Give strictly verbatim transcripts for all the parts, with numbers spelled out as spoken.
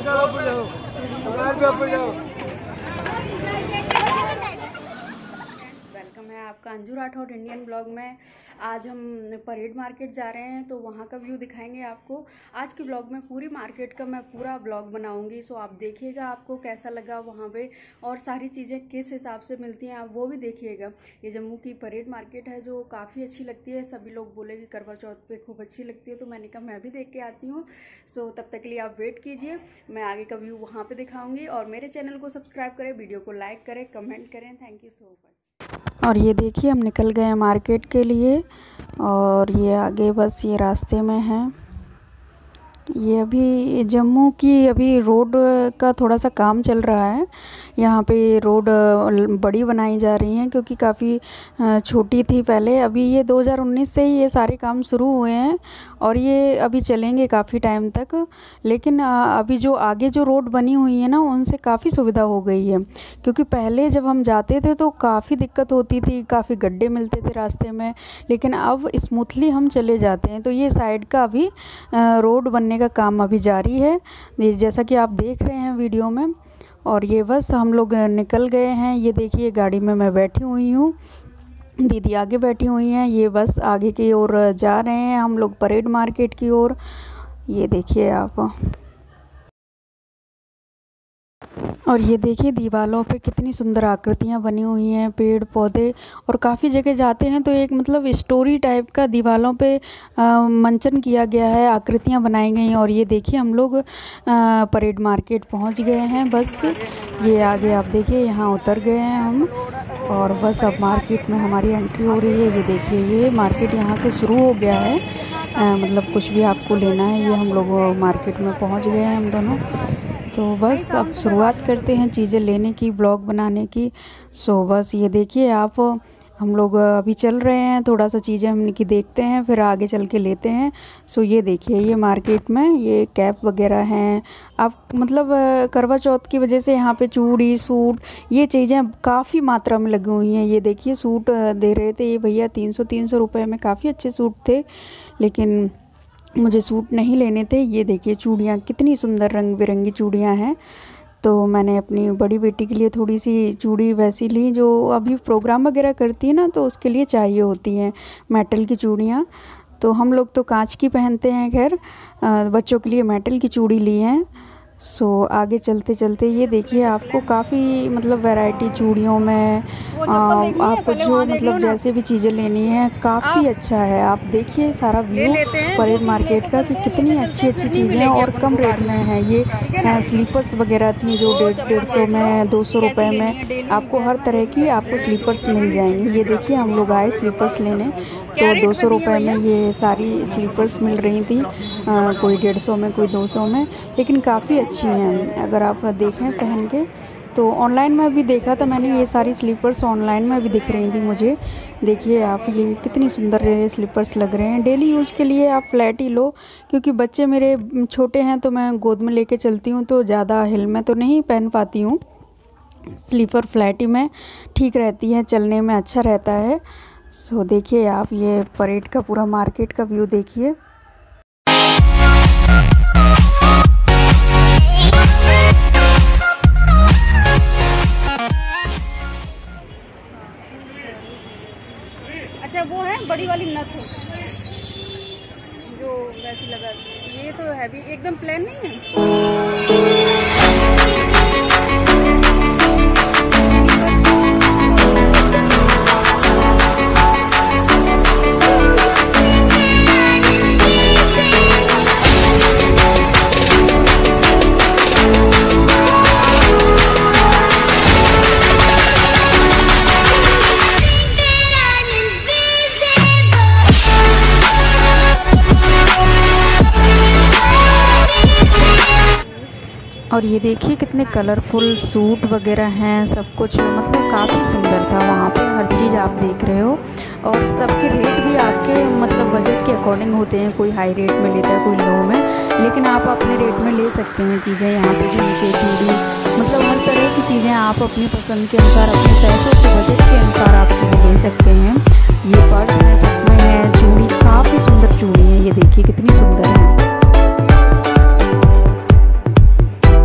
Welcome है आपका Anju Rathore Indian blog में। आज हम परेड मार्केट जा रहे हैं तो वहाँ का व्यू दिखाएंगे आपको। आज के ब्लॉग में पूरी मार्केट का मैं पूरा ब्लॉग बनाऊंगी, सो आप देखिएगा आपको कैसा लगा वहाँ पे और सारी चीज़ें किस हिसाब से मिलती हैं आप वो भी देखिएगा। ये जम्मू की परेड मार्केट है जो काफ़ी अच्छी लगती है। सभी लोग बोले कि करवा चौथ पे खूब अच्छी लगती है, तो मैंने कहा मैं भी देख के आती हूँ। सो तब तक के लिए आप वेट कीजिए, मैं आगे का व्यू वहाँ पर दिखाऊँगी। और मेरे चैनल को सब्सक्राइब करें, वीडियो को लाइक करें, कमेंट करें। Thank you so much. और ये देखिए हम निकल गए हैं मार्केट के लिए और ये आगे बस ये रास्ते में है। ये अभी जम्मू की अभी रोड का थोड़ा सा काम चल रहा है। यहाँ पे रोड बड़ी बनाई जा रही है क्योंकि काफ़ी छोटी थी पहले। अभी ये दो हज़ार उन्नीस से ही ये सारे काम शुरू हुए हैं और ये अभी चलेंगे काफ़ी टाइम तक। लेकिन अभी जो आगे जो रोड बनी हुई है ना, उनसे काफ़ी सुविधा हो गई है। क्योंकि पहले जब हम जाते थे तो काफ़ी दिक्कत होती थी, काफ़ी गड्ढे मिलते थे रास्ते में, लेकिन अब स्मूथली हम चले जाते हैं। तो ये साइड का अभी रोड बनने का काम अभी जारी है, जैसा कि आप देख रहे हैं वीडियो में। और ये बस हम लोग निकल गए हैं। ये देखिए गाड़ी में मैं बैठी हुई हूँ, दीदी आगे बैठी हुई हैं। ये बस आगे की ओर जा रहे हैं हम लोग परेड मार्केट की ओर। ये देखिए आप, और ये देखिए दीवारों पे कितनी सुंदर आकृतियाँ बनी हुई हैं, पेड़ पौधे। और काफ़ी जगह जाते हैं तो एक मतलब स्टोरी टाइप का दीवारों पे आ, मंचन किया गया है, आकृतियाँ बनाई गई हैं। और ये देखिए हम लोग आ, परेड मार्केट पहुंच गए हैं। बस ये आगे आप देखिए यहाँ उतर गए हैं हम और बस अब मार्केट में हमारी एंट्री हो रही है। ये देखिए ये मार्केट यहाँ से शुरू हो गया है। आ, मतलब कुछ भी आपको लेना है, ये हम लोग मार्केट में पहुँच गए हैं हम दोनों। तो बस अब शुरुआत करते हैं चीज़ें लेने की, ब्लॉग बनाने की। सो बस ये देखिए आप, हम लोग अभी चल रहे हैं, थोड़ा सा चीज़ें हम की देखते हैं फिर आगे चल के लेते हैं। सो ये देखिए ये मार्केट में ये कैप वगैरह हैं। आप मतलब करवा चौथ की वजह से यहाँ पे चूड़ी सूट ये चीज़ें काफ़ी मात्रा में लगी हुई हैं। ये देखिए सूट दे रहे थे ये भैया तीन सौ तीन सौ रुपये में, काफ़ी अच्छे सूट थे, लेकिन मुझे सूट नहीं लेने थे। ये देखिए चूड़ियाँ कितनी सुंदर रंग बिरंगी चूड़ियाँ हैं। तो मैंने अपनी बड़ी बेटी के लिए थोड़ी सी चूड़ी वैसी ली जो अभी प्रोग्राम वगैरह करती है ना, तो उसके लिए चाहिए होती हैं मेटल की चूड़ियाँ। तो हम लोग तो कांच की पहनते हैं, खैर बच्चों के लिए मेटल की चूड़ी ली हैं। सो आगे चलते चलते ये देखिए आपको काफ़ी मतलब वैरायटी चूड़ियों में आ, आपको जो मतलब जैसे भी चीज़ें लेनी है काफ़ी अच्छा है। आप देखिए सारा व्यू परेड मार्केट का कि कितनी अच्छी अच्छी चीज़ें और कम रेट में है। ये स्लीपर्स वगैरह थी जो डेढ़ डेढ़ सौ में, दो सौ रुपये में आपको हर तरह की आपको स्लीपर्स मिल जाएंगी। ये देखिए हम लोग आए स्लीपर्स लेने, तो दो सौ रुपये में ये सारी स्लीपर्स मिल रही थी, आ, कोई डेढ़ सौ में कोई दो सौ में, लेकिन काफ़ी अच्छी हैं अगर आप देखें पहन के। तो ऑनलाइन में भी देखा था मैंने, ये सारी स्लीपर्स ऑनलाइन में भी दिख रही थी मुझे। देखिए आप ये कितनी सुंदर स्लीपर्स लग रहे हैं। डेली यूज़ के लिए आप फ्लैट ही लो, क्योंकि बच्चे मेरे छोटे हैं तो मैं गोद में लेके चलती हूँ तो ज़्यादा हिल में तो नहीं पहन पाती हूँ। स्लीपर फ्लैट ही में ठीक रहती है, चलने में अच्छा रहता है। सो देखिए आप ये परेड का पूरा मार्केट का व्यू देखिए। अच्छा वो है बड़ी वाली नथ जो वैसी लगा, ये तो हैवी एकदम प्लेन नहीं है। और ये देखिए कितने कलरफुल सूट वगैरह हैं, सब कुछ मतलब काफ़ी सुंदर था वहाँ पे। हर चीज़ आप देख रहे हो और सबके रेट भी आपके मतलब बजट के अकॉर्डिंग होते हैं। कोई हाई रेट में लेता है, कोई लो में, लेकिन आप अपने रेट में ले सकते हैं चीज़ें। यहाँ पे झुमके चूड़ी मतलब हर तरह की चीज़ें आप अपनी पसंद के अनुसार, अपने पैसों के बजट के अनुसार आप चीज़ें ले सकते हैं। ये पर्स है, चश्मे हैं, चूड़ी, काफ़ी सुंदर चूड़ी है। ये देखिए कितनी सुंदर है।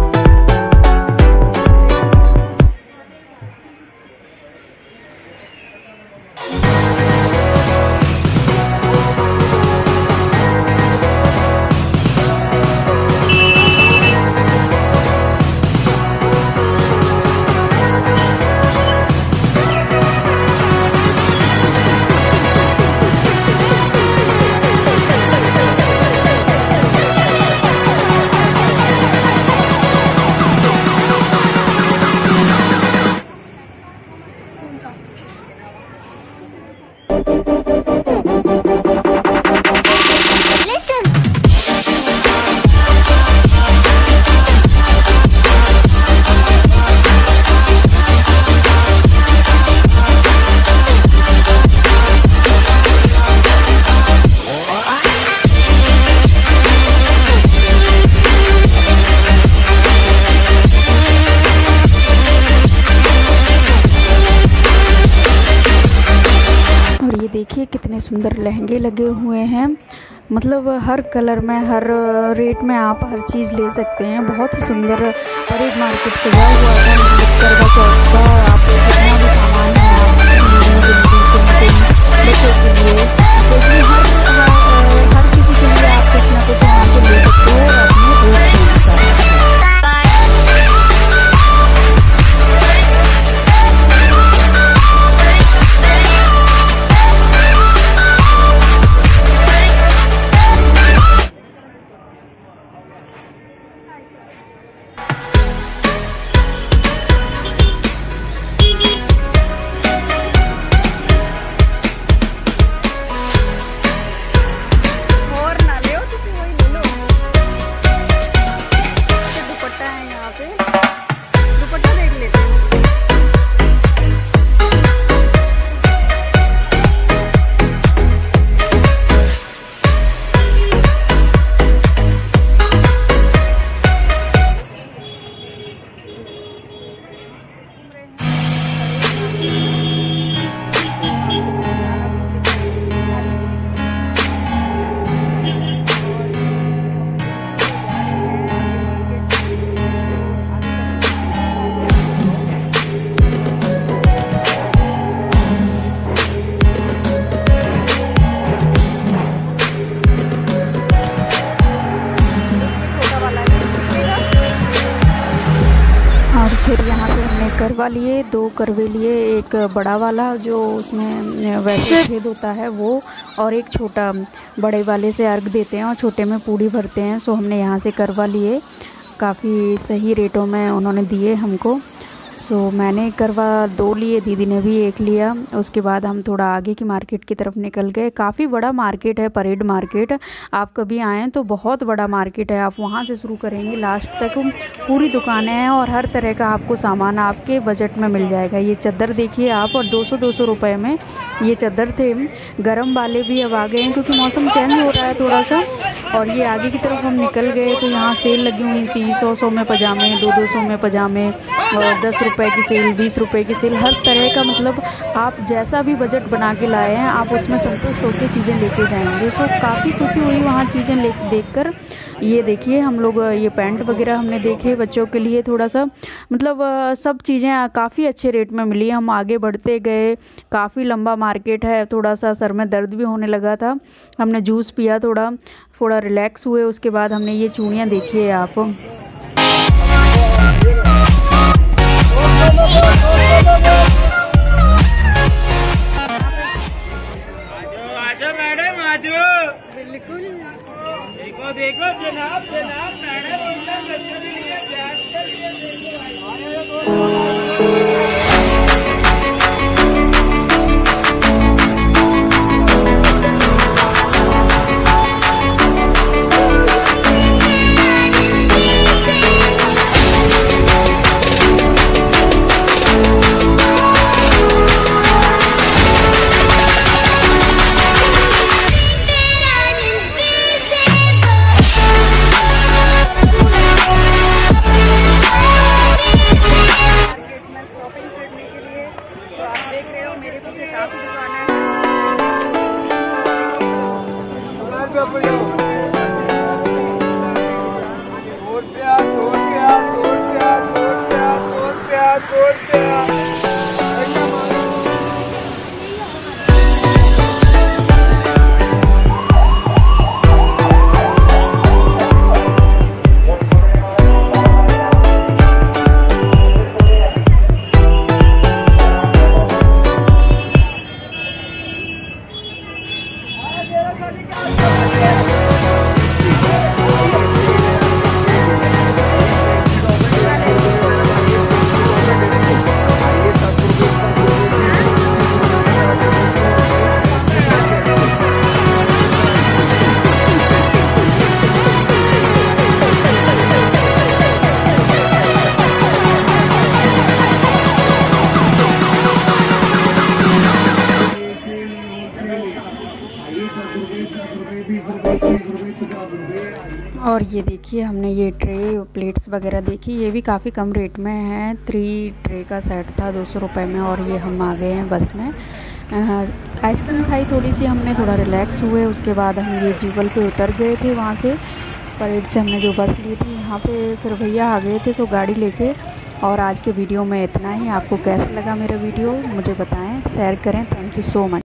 कितने सुंदर लहंगे लगे हुए हैं। मतलब हर कलर में, हर रेट में आप हर चीज़ ले सकते हैं। बहुत ही सुंदर परेड मार्केट सजा हुआ था। मतलब करवा चौथ का आपको जितना भी सामान है बच्चों के लिए, लेकिन हर हर किसी के लिए आप कुछ ना कुछ यहाँ से ले सकते हो और अपने रेट के अनुसार। फिर यहाँ पे हमने करवा लिए, दो करवे लिए, एक बड़ा वाला जो उसमें वैसे छेद होता है वो, और एक छोटा। बड़े वाले से अर्घ देते हैं और छोटे में पूड़ी भरते हैं। सो हमने यहाँ से करवा लिए, काफ़ी सही रेटों में उन्होंने दिए हमको। सो मैंने करवा दो लिए, दीदी ने भी एक लिया। उसके बाद हम थोड़ा आगे की मार्केट की तरफ निकल गए। काफ़ी बड़ा मार्केट है परेड मार्केट, आप कभी आएँ तो बहुत बड़ा मार्केट है। आप वहाँ से शुरू करेंगे लास्ट तक पूरी दुकानें हैं और हर तरह का आपको सामान आपके बजट में मिल जाएगा। ये चादर देखिए आप, और दो सौ दो सौ रुपये में ये चादर थे। गरम वाले भी अब आ गए हैं क्योंकि मौसम चेंज हो रहा है थोड़ा सा। और ये आगे की तरफ हम निकल गए तो यहाँ सेल लगी हुई थी। सौ सौ में पजामे, दो दो सौ में पजामे, और दस रुपए की सेल, बीस रुपए की सेल, हर तरह का। मतलब आप जैसा भी बजट बना के लाए हैं आप उसमें संतुष्ट होकर चीज़ें लेके जाएंगे। सो काफ़ी खुशी हुई वहाँ चीज़ें ले देखकर। ये देखिए हम लोग ये पैंट वगैरह हमने देखे बच्चों के लिए, थोड़ा सा मतलब सब चीज़ें काफ़ी अच्छे रेट में मिली। हम आगे बढ़ते गए, काफ़ी लंबा मार्केट है। थोड़ा सा सर में दर्द भी होने लगा था, हमने जूस पिया, थोड़ा थोड़ा रिलैक्स हुए। उसके बाद हमने ये चूड़ियाँ देखिए आप। आजो मैडम आजो, बिल्कुल। देखो देखो जनाब जनाब मैडम और ये देखिए हमने ये ट्रे प्लेट्स वगैरह देखी, ये भी काफ़ी कम रेट में है। थ्री ट्रे का सेट था दो सौ रुपये में, और ये हम आ गए हैं बस में। आइसक्रीम खाई थोड़ी सी हमने, थोड़ा रिलैक्स हुए। उसके बाद हम ये जीवल पे उतर गए थे वहाँ से, परेड से हमने जो बस ली थी यहाँ पे। फिर भैया आ गए थे तो गाड़ी लेके। और आज के वीडियो में इतना ही। आपको कैसा लगा मेरा वीडियो मुझे बताएं, शेयर करें। Thank you so much.